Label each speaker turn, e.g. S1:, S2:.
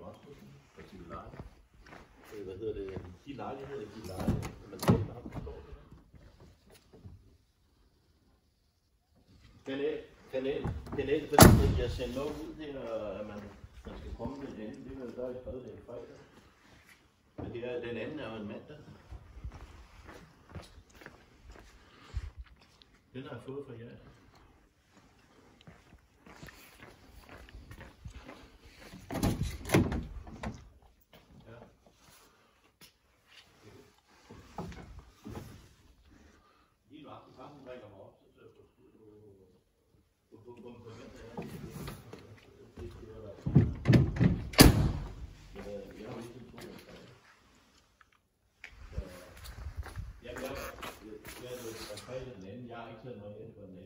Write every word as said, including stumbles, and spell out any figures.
S1: Rasmussen fra Gilleleje. Hvad hedder det? De lejligheder i Gilleleje, man taler om, forstår det. Kanal, kanal, kanal, fordi jeg sender noget ud her, at man, man skal komme med den anden. Det vil der er skrevet den fredag. Men det er, den anden er jo en mandag. Den har jeg fået fra jer. Ja. Lige nu aften sammen rækker mig op, så jeg får skud på på på på jeg har ikke to år. Jeg jeg jeg er fredag den anden. Jeg har ikke taget noget ind på den anden.